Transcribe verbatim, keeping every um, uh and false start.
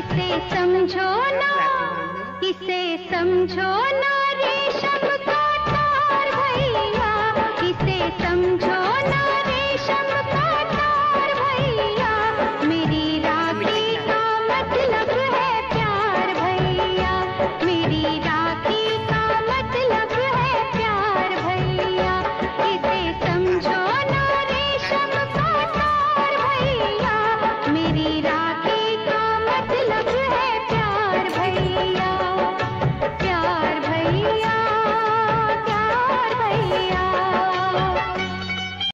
इसे समझो ना, इसे समझो ना रेशम का तार भैया, इसे समझो